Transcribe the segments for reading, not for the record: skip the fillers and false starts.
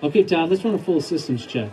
Okay, Todd, let's run a full systems check.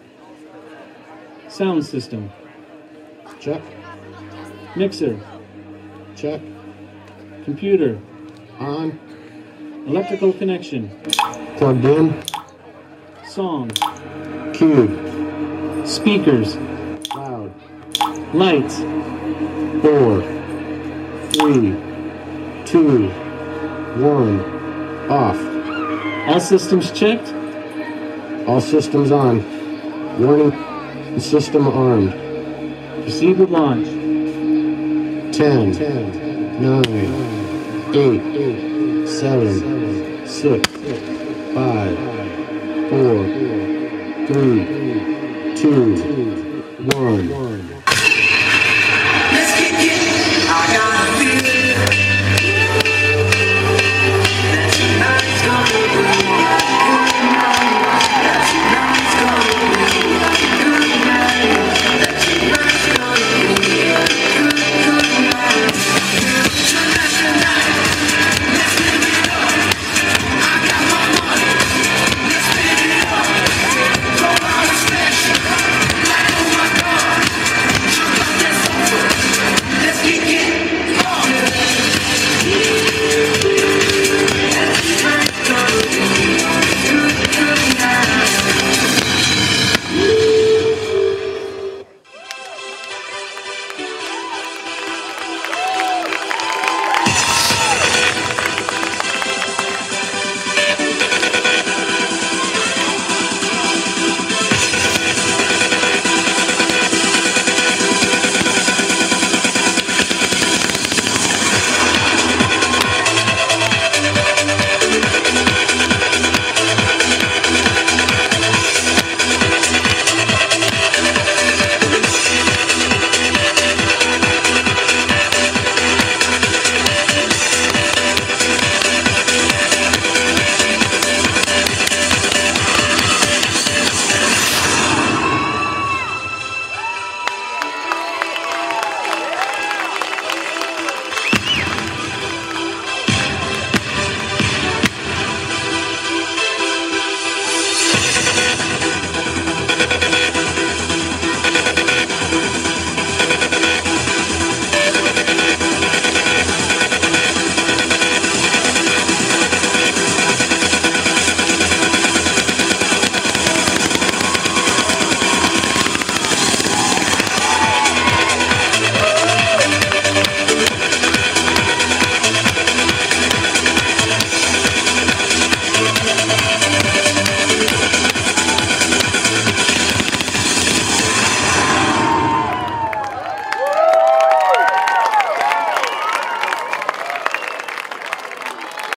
Sound system. Check. Mixer. Check. Computer. On. Electrical connection. Plugged in. Song. Cube. Speakers. Loud. Lights. 4, 3, 2, 1. Off. All systems checked. All systems on. Warning. System armed. Proceed with launch. 10, 9, 8, 7, 6, 5, 4, 3, 2, 1.